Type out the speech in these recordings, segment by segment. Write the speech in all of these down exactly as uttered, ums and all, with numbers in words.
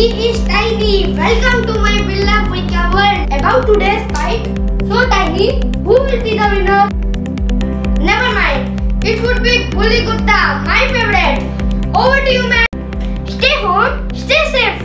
He is Tiny. Welcome to my Billa Boyka world. About today's fight. So Tiny, who will be the winner? Never mind. It would be Bully Kootah, my favorite. Over to you, man. Stay home, stay safe.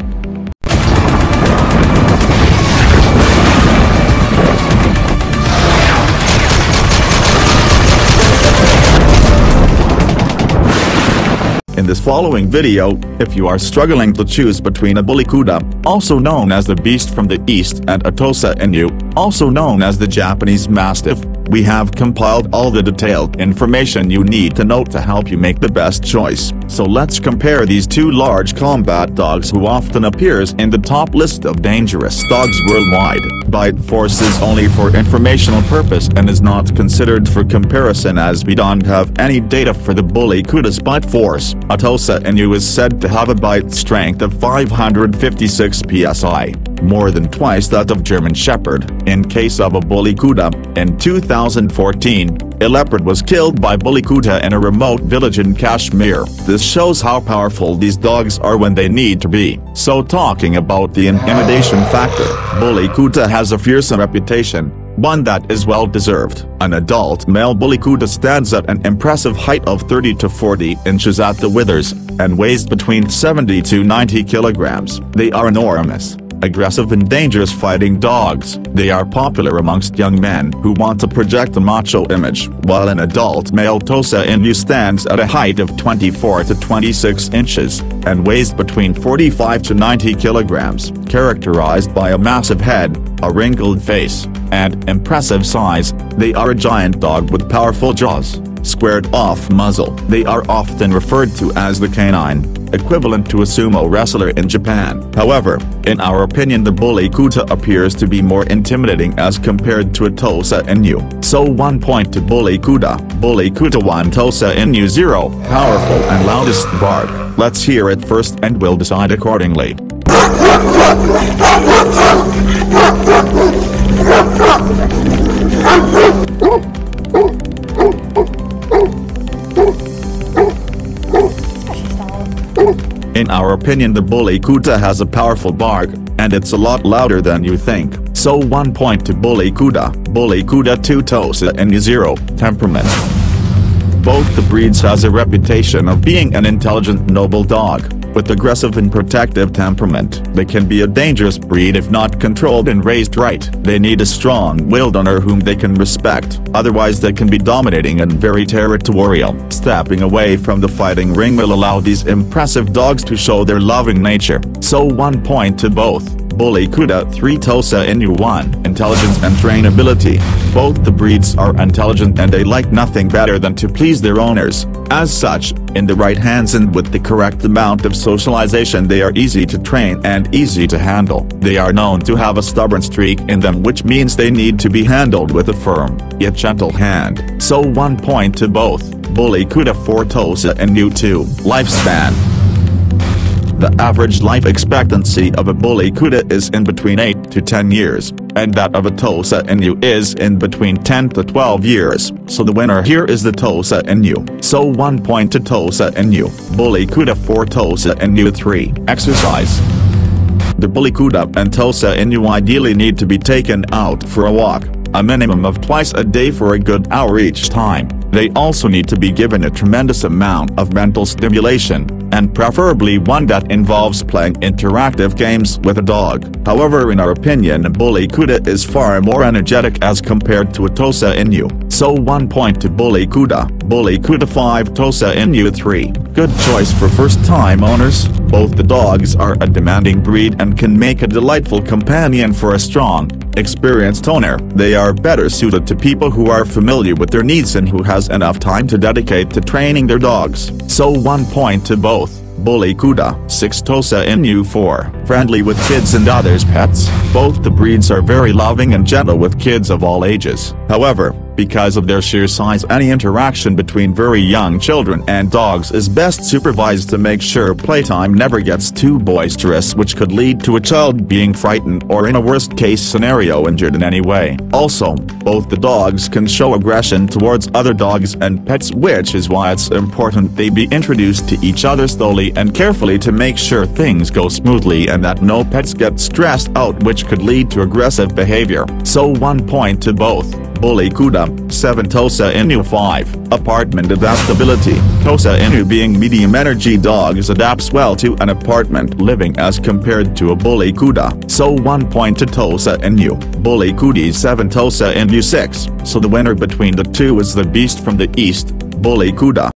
In this following video, if you are struggling to choose between a Bully Kootah, also known as the Beast from the East, and a Tosa Inu, also known as the Japanese Mastiff, we have compiled all the detailed information you need to know to help you make the best choice. So let's compare these two large combat dogs who often appears in the top list of dangerous dogs worldwide. Biteforce is only for informational purpose and is not considered for comparison, as we don't have any data for the Bully Kootah's biteforce. A Tosa Inu is said to have a bite strength of five hundred fifty-six P S I, more than twice that of German Shepherd. In case of a Bully Kootah, in two thousand fourteen, a leopard was killed by Bully Kootah in a remote village in Kashmir. This shows how powerful these dogs are when they need to be. So talking about the intimidation factor, Bully Kootah has a fearsome reputation, one that is well deserved. An adult male Bully Kootah stands at an impressive height of thirty to forty inches at the withers, and weighs between seventy to ninety kilograms. They are enormous, aggressive and dangerous fighting dogs. They are popular amongst young men who want to project a macho image, while an adult male Tosa Inu stands at a height of twenty-four to twenty-six inches, and weighs between forty-five to ninety kilograms, characterized by a massive head, a wrinkled face, and impressive size. They are a giant dog with powerful jaws, squared-off muzzle. They are often referred to as the canine, equivalent to a sumo wrestler in Japan. However, in our opinion, the Bully Kootah appears to be more intimidating as compared to a Tosa Inu. So one point to Bully Kootah. Bully Kootah one, Tosa Inu zero. Powerful and loudest bark. Let's hear it first and we'll decide accordingly. In our opinion, the Bully Kootah has a powerful bark, and it's a lot louder than you think. So one point to Bully Kootah. Bully Kootah two, Tosa Inu zero. Temperament. Both the breeds has a reputation of being an intelligent, noble dog, with aggressive and protective temperament. They can be a dangerous breed if not controlled and raised right. They need a strong-willed owner whom they can respect, otherwise they can be dominating and very territorial. Stepping away from the fighting ring will allow these impressive dogs to show their loving nature. So one point to both. Bully Kootah three, Tosa Inu one. Intelligence and trainability. Both the breeds are intelligent and they like nothing better than to please their owners. As such, in the right hands and with the correct amount of socialization, they are easy to train and easy to handle. They are known to have a stubborn streak in them, which means they need to be handled with a firm, yet gentle hand. So one point to both. Bully Kootah four, Tosa Inu two. Lifespan. The average life expectancy of a Bully Kootah is in between eight to ten years, and that of a Tosa Inu is in between ten to twelve years, so the winner here is the Tosa Inu. So one point to Tosa Inu. Bully Kootah four, Tosa Inu three. Exercise. The Bully Kootah and Tosa Inu ideally need to be taken out for a walk, a minimum of twice a day for a good hour each time. They also need to be given a tremendous amount of mental stimulation, and preferably one that involves playing interactive games with a dog. However, in our opinion, a Bully Kootah is far more energetic as compared to a Tosa Inu. So one point to Bully Kootah. Bully Kootah five, Tosa Inu three. Good choice for first-time owners. Both the dogs are a demanding breed and can make a delightful companion for a strong, experienced owner. They are better suited to people who are familiar with their needs and who has enough time to dedicate to training their dogs. So one point to both. Bully Kootah six, Tosa Inu four. Friendly with kids and others' pets. Both the breeds are very loving and gentle with kids of all ages. However, Because of their sheer size, any interaction between very young children and dogs is best supervised to make sure playtime never gets too boisterous, which could lead to a child being frightened or, in a worst-case scenario, injured in any way. Also, both the dogs can show aggression towards other dogs and pets, which is why it's important they be introduced to each other slowly and carefully to make sure things go smoothly and that no pets get stressed out, which could lead to aggressive behavior. So one point to both. Bully Kootah, seven Tosa Inu five, apartment adaptability. Tosa Inu, being medium energy dogs, adapts well to an apartment living as compared to a Bully Kootah. So one point to Tosa Inu. Bully Kootah seven Tosa Inu six, so the winner between the two is the beast from the east, Bully Kootah.